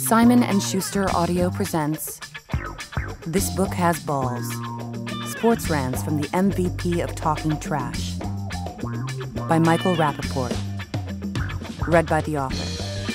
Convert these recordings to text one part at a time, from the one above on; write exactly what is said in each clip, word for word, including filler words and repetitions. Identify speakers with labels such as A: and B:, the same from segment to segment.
A: Simon and Schuster Audio presents This Book Has Balls. Sports Rants from the M V P of Talking Trash by Michael Rapaport. Read by the author.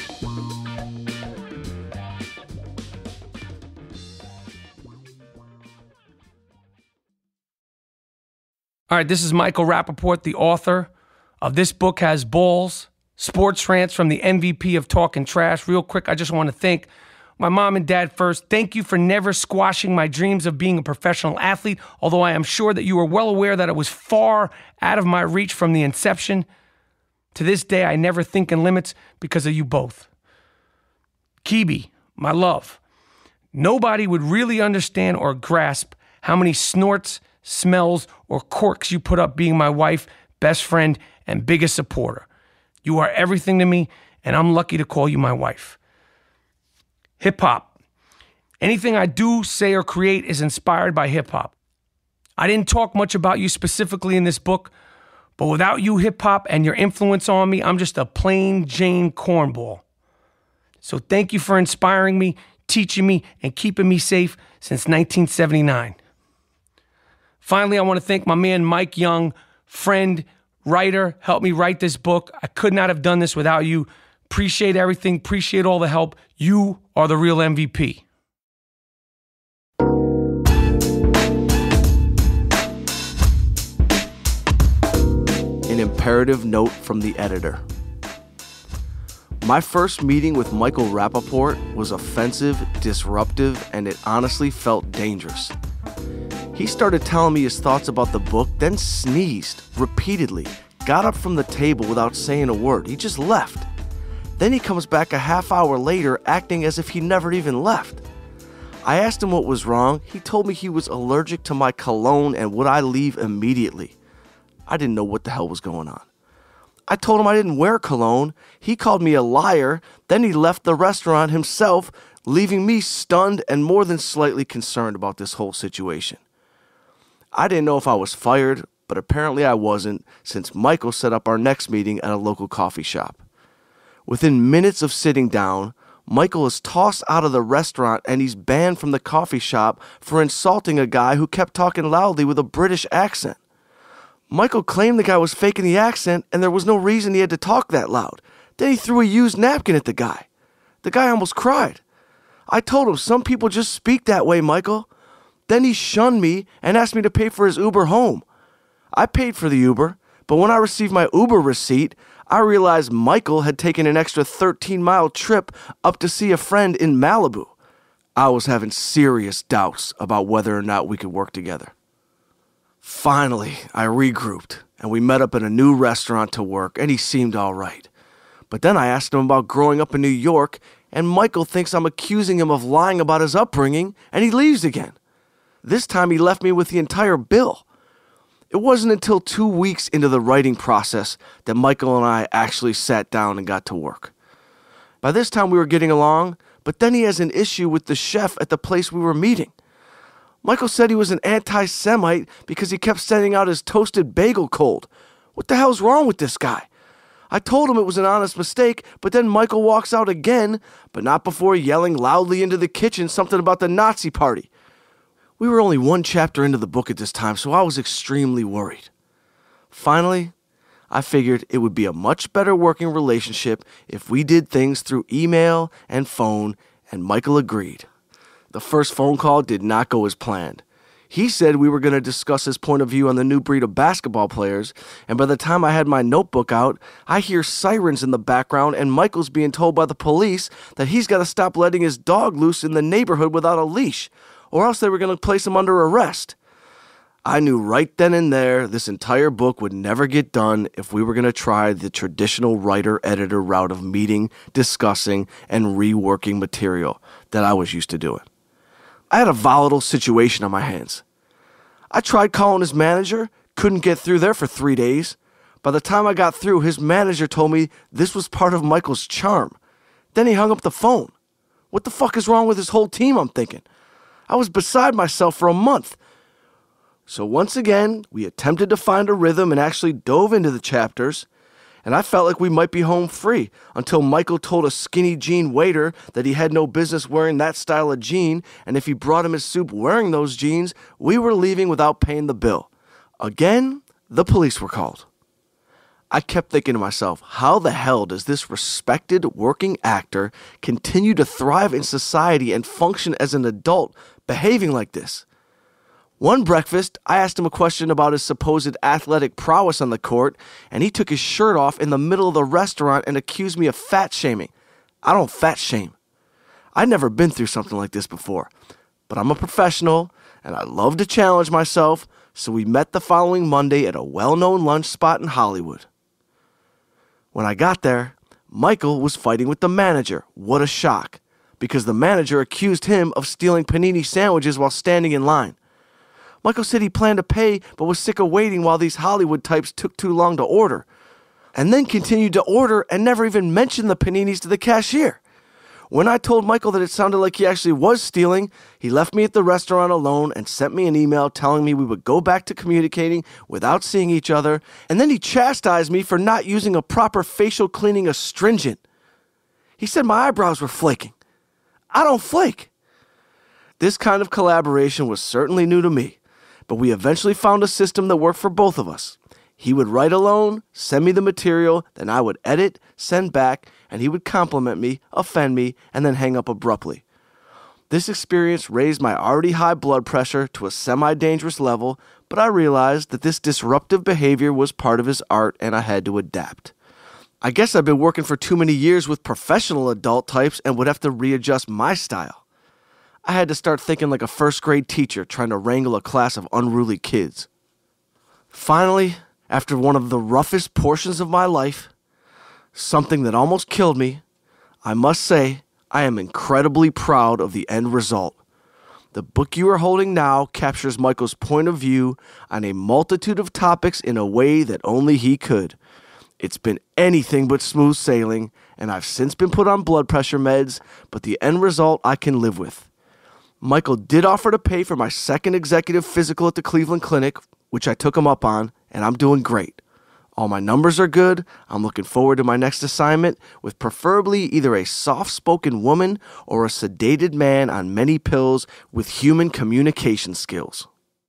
B: All right, this is Michael Rapaport, the author of This Book Has Balls, Sports Rants from the M V P of Talking Trash. Real quick, I just want to thank my mom and dad first. Thank you for never squashing my dreams of being a professional athlete, although I am sure that you are well aware that it was far out of my reach from the inception. To this day, I never think in limits because of you both. Kibi, my love, nobody would really understand or grasp how many snorts, smells, or quirks you put up being my wife, best friend, and biggest supporter. You are everything to me, and I'm lucky to call you my wife. Hip-hop. Anything I do, say, or create is inspired by hip-hop. I didn't talk much about you specifically in this book, but without you, hip-hop, and your influence on me, I'm just a plain Jane cornball. So thank you for inspiring me, teaching me, and keeping me safe since nineteen seventy-nine. Finally, I want to thank my man Mike Young, friend, writer, helped me write this book. I could not have done this without you. Appreciate everything. Appreciate all the help. You are the real M V P.
C: An imperative note from the editor. My first meeting with Michael Rapaport was offensive, disruptive, and it honestly felt dangerous. He started telling me his thoughts about the book, then sneezed repeatedly, got up from the table without saying a word. He just left. Then he comes back a half hour later acting as if he never even left. I asked him what was wrong. He told me he was allergic to my cologne and would I leave immediately. I didn't know what the hell was going on. I told him I didn't wear cologne. He called me a liar. Then he left the restaurant himself, leaving me stunned and more than slightly concerned about this whole situation. I didn't know if I was fired, but apparently I wasn't, since Michael set up our next meeting at a local coffee shop. Within minutes of sitting down, Michael is tossed out of the restaurant and he's banned from the coffee shop for insulting a guy who kept talking loudly with a British accent. Michael claimed the guy was faking the accent and there was no reason he had to talk that loud. Then he threw a used napkin at the guy. The guy almost cried. I told him some people just speak that way, Michael. Then he shunned me and asked me to pay for his Uber home. I paid for the Uber, but when I received my Uber receipt, I realized Michael had taken an extra thirteen-mile trip up to see a friend in Malibu. I was having serious doubts about whether or not we could work together. Finally, I regrouped, and we met up at a new restaurant to work, and he seemed all right. But then I asked him about growing up in New York, and Michael thinks I'm accusing him of lying about his upbringing, and he leaves again. This time he left me with the entire bill. It wasn't until two weeks into the writing process that Michael and I actually sat down and got to work. By this time we were getting along, but then he has an issue with the chef at the place we were meeting. Michael said he was an anti-Semite because he kept sending out his toasted bagel cold. What the hell's wrong with this guy? I told him it was an honest mistake, but then Michael walks out again, but not before yelling loudly into the kitchen something about the Nazi party. We were only one chapter into the book at this time, so I was extremely worried. Finally, I figured it would be a much better working relationship if we did things through email and phone, and Michael agreed. The first phone call did not go as planned. He said we were going to discuss his point of view on the new breed of basketball players, and by the time I had my notebook out, I hear sirens in the background and Michael's being told by the police that he's got to stop letting his dog loose in the neighborhood without a leash, or else they were going to place him under arrest. I knew right then and there this entire book would never get done if we were going to try the traditional writer-editor route of meeting, discussing, and reworking material that I was used to doing. I had a volatile situation on my hands. I tried calling his manager, couldn't get through there for three days. By the time I got through, his manager told me this was part of Michael's charm. Then he hung up the phone. What the fuck is wrong with his whole team, I'm thinking? I was beside myself for a month. So once again, we attempted to find a rhythm and actually dove into the chapters. and I felt like we might be home free until Michael told a skinny jean waiter that he had no business wearing that style of jean, and if he brought him his soup wearing those jeans, we were leaving without paying the bill. Again, the police were called. I kept thinking to myself, how the hell does this respected working actor continue to thrive in society and function as an adult behaving like this? One breakfast, I asked him a question about his supposed athletic prowess on the court, and he took his shirt off in the middle of the restaurant and accused me of fat shaming. I don't fat shame. I'd never been through something like this before, but I'm a professional, and I love to challenge myself, so we met the following Monday at a well-known lunch spot in Hollywood. When I got there, Michael was fighting with the manager. What a shock, because the manager accused him of stealing panini sandwiches while standing in line. Michael said he planned to pay, but was sick of waiting while these Hollywood types took too long to order, and then continued to order and never even mentioned the paninis to the cashier. When I told Michael that it sounded like he actually was stealing, he left me at the restaurant alone and sent me an email telling me we would go back to communicating without seeing each other, and then he chastised me for not using a proper facial cleaning astringent. He said my eyebrows were flaking. I don't flake. This kind of collaboration was certainly new to me, but we eventually found a system that worked for both of us. He would write alone, send me the material, then I would edit, send back, and he would compliment me, offend me, and then hang up abruptly. This experience raised my already high blood pressure to a semi-dangerous level, but I realized that this disruptive behavior was part of his art and I had to adapt. I guess I've been working for too many years with professional adult types and would have to readjust my style. I had to start thinking like a first grade teacher trying to wrangle a class of unruly kids. Finally, after one of the roughest portions of my life, something that almost killed me, I must say I am incredibly proud of the end result. The book you are holding now captures Michael's point of view on a multitude of topics in a way that only he could. It's been anything but smooth sailing, and I've since been put on blood pressure meds, but the end result I can live with. Michael did offer to pay for my second executive physical at the Cleveland Clinic, which I took him up on, and I'm doing great. All my numbers are good. I'm looking forward to my next assignment with preferably either a soft-spoken woman or a sedated man on many pills with human communication skills.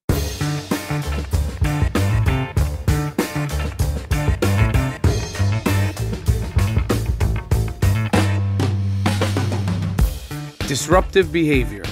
B: Disruptive behavior.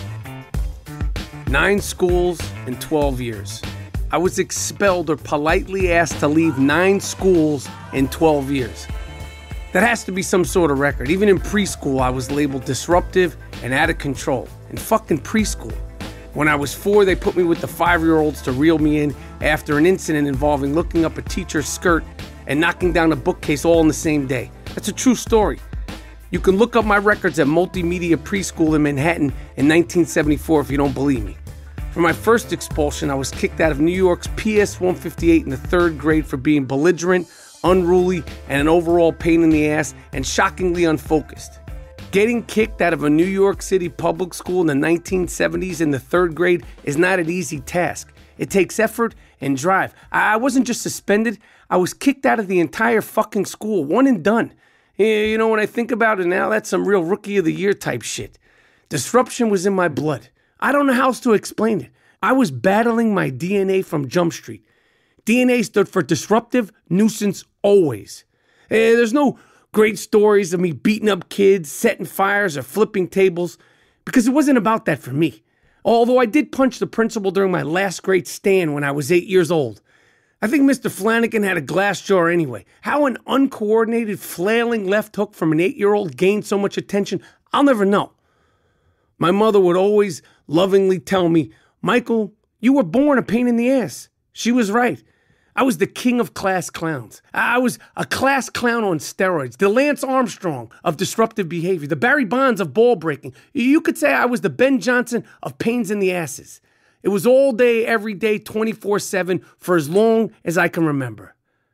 B: Nine schools in twelve years. I was expelled or politely asked to leave nine schools in twelve years. That has to be some sort of record. Even in preschool, I was labeled disruptive and out of control. In fucking preschool. When I was four, they put me with the five-year-olds to reel me in after an incident involving looking up a teacher's skirt and knocking down a bookcase all in the same day. That's a true story. You can look up my records at Multimedia Preschool in Manhattan in nineteen seventy-four if you don't believe me. For my first expulsion, I was kicked out of New York's P S one fifty-eight in the third grade for being belligerent, unruly, and an overall pain in the ass, and shockingly unfocused. Getting kicked out of a New York City public school in the nineteen seventies in the third grade is not an easy task. It takes effort and drive. I wasn't just suspended, I was kicked out of the entire fucking school, one and done. You know, when I think about it now, that's some real rookie of the year type shit. Disruption was in my blood. I don't know how else to explain it. I was battling my D N A from Jump Street. D N A stood for disruptive, nuisance, always. Eh, there's no great stories of me beating up kids, setting fires, or flipping tables, because it wasn't about that for me. Although I did punch the principal during my last great stand when I was eight years old. I think Mister Flanagan had a glass jaw anyway. How an uncoordinated, flailing left hook from an eight-year-old gained so much attention, I'll never know. My mother would always lovingly tell me, Michael, you were born a pain in the ass. She was right. I was the king of class clowns. I was a class clown on steroids, the Lance Armstrong of disruptive behavior, the Barry Bonds of ball breaking. You could say I was the Ben Johnson of pains in the asses. It was all day, every day, twenty-four seven for as long as I can remember.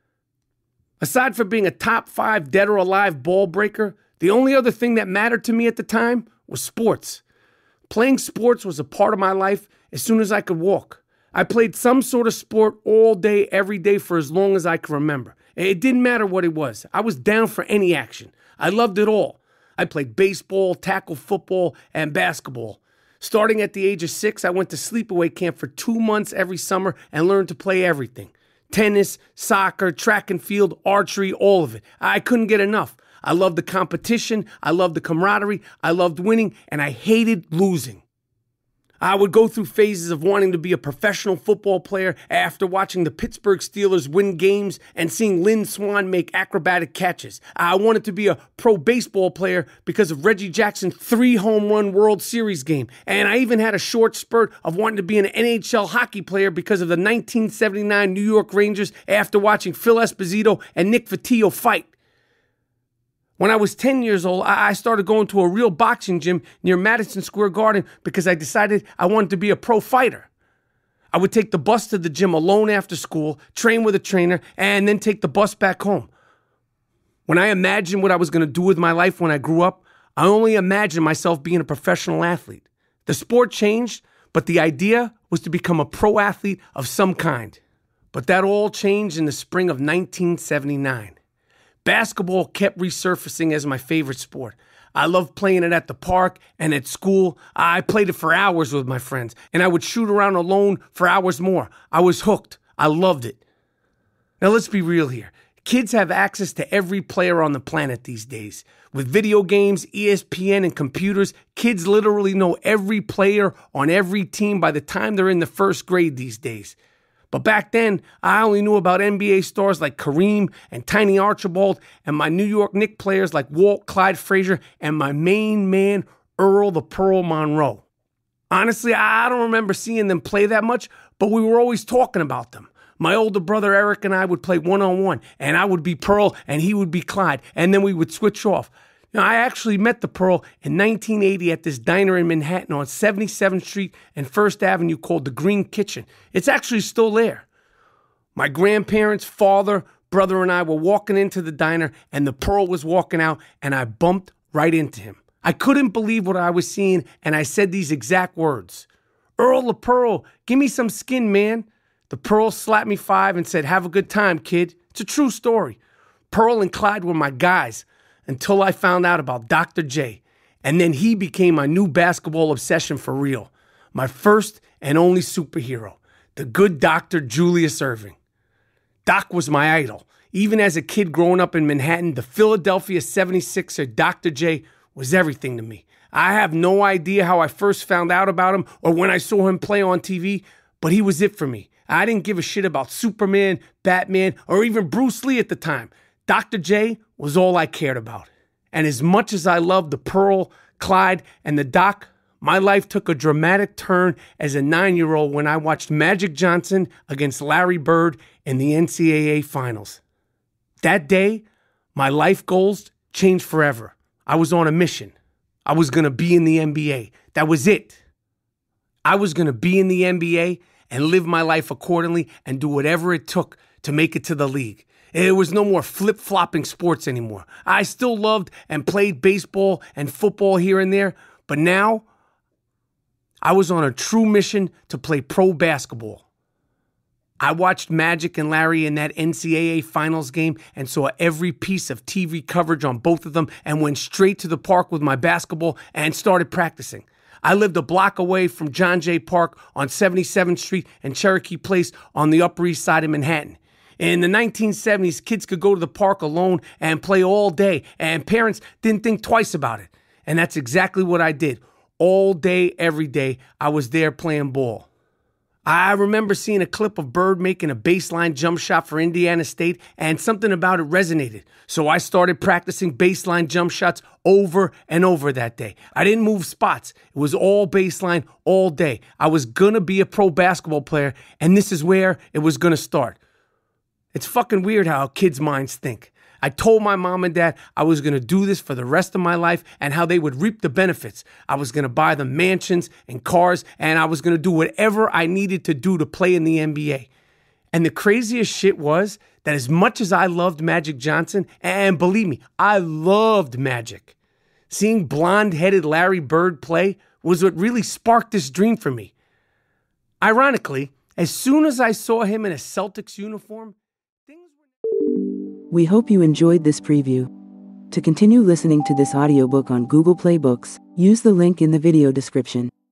B: Aside from being a top five dead or alive ball breaker, the only other thing that mattered to me at the time was sports. Playing sports was a part of my life as soon as I could walk. I played some sort of sport all day, every day for as long as I can remember. It didn't matter what it was. I was down for any action. I loved it all. I played baseball, tackle football, and basketball. Starting at the age of six, I went to sleepaway camp for two months every summer and learned to play everything. Tennis, soccer, track and field, archery, all of it. I couldn't get enough. I loved the competition, I loved the camaraderie, I loved winning, and I hated losing. I would go through phases of wanting to be a professional football player after watching the Pittsburgh Steelers win games and seeing Lynn Swann make acrobatic catches. I wanted to be a pro baseball player because of Reggie Jackson's three home run World Series game. And I even had a short spurt of wanting to be an N H L hockey player because of the nineteen seventy-nine New York Rangers after watching Phil Esposito and Nick Fotiu fight. When I was ten years old, I started going to a real boxing gym near Madison Square Garden because I decided I wanted to be a pro fighter. I would take the bus to the gym alone after school, train with a trainer, and then take the bus back home. When I imagined what I was going to do with my life when I grew up, I only imagined myself being a professional athlete. The sport changed, but the idea was to become a pro athlete of some kind. But that all changed in the spring of nineteen seventy-nine. Basketball kept resurfacing as my favorite sport. I loved playing it at the park and at school. I played it for hours with my friends, and I would shoot around alone for hours more. I was hooked. I loved it. Now let's be real here. Kids have access to every player on the planet these days. With video games, E S P N, and computers, kids literally know every player on every team by the time they're in the first grade these days. But back then, I only knew about N B A stars like Kareem and Tiny Archibald and my New York Knicks players like Walt Clyde Frazier and my main man, Earl the Pearl Monroe. Honestly, I don't remember seeing them play that much, but we were always talking about them. My older brother Eric and I would play one-on-one, and I would be Pearl and he would be Clyde, and then we would switch off. Now, I actually met the Pearl in nineteen eighty at this diner in Manhattan on seventy-seventh Street and First Avenue called the Green Kitchen. It's actually still there. My grandparents, father, brother, and I were walking into the diner, and the Pearl was walking out, and I bumped right into him. I couldn't believe what I was seeing, and I said these exact words. "Earl the Pearl, give me some skin, man." The Pearl slapped me five and said, "Have a good time, kid." It's a true story. Pearl and Clyde were my guys. Until I found out about Doctor J, and then he became my new basketball obsession for real. My first and only superhero, the good Doctor Julius Erving. Doc was my idol. Even as a kid growing up in Manhattan, the Philadelphia seventy-sixer Doctor J was everything to me. I have no idea how I first found out about him or when I saw him play on T V, but he was it for me. I didn't give a shit about Superman, Batman, or even Bruce Lee at the time. Doctor J was all I cared about. And as much as I loved the Pearl, Clyde, and the Doc, my life took a dramatic turn as a nine-year-old when I watched Magic Johnson against Larry Bird in the N C double A Finals. That day, my life goals changed forever. I was on a mission. I was going to be in the N B A. That was it. I was going to be in the N B A and live my life accordingly and do whatever it took to make it to the league. It was no more flip-flopping sports anymore. I still loved and played baseball and football here and there, but now I was on a true mission to play pro basketball. I watched Magic and Larry in that N C double A Finals game and saw every piece of T V coverage on both of them and went straight to the park with my basketball and started practicing. I lived a block away from John Jay Park on seventy-seventh Street and Cherokee Place on the Upper East Side of Manhattan. In the nineteen seventies, kids could go to the park alone and play all day, and parents didn't think twice about it. And that's exactly what I did. All day, every day, I was there playing ball. I remember seeing a clip of Bird making a baseline jump shot for Indiana State, and something about it resonated. So I started practicing baseline jump shots over and over that day. I didn't move spots. It was all baseline all day. I was going to be a pro basketball player, and this is where it was going to start. It's fucking weird how kids' minds think. I told my mom and dad I was going to do this for the rest of my life and how they would reap the benefits. I was going to buy them mansions and cars, and I was going to do whatever I needed to do to play in the N B A. And the craziest shit was that as much as I loved Magic Johnson, and believe me, I loved Magic, seeing blonde-headed Larry Bird play was what really sparked this dream for me. Ironically, as soon as I saw him in a Celtics uniform, things were...
D: We hope you enjoyed this preview. To continue listening to this audiobook on Google Play Books, use the link in the video description.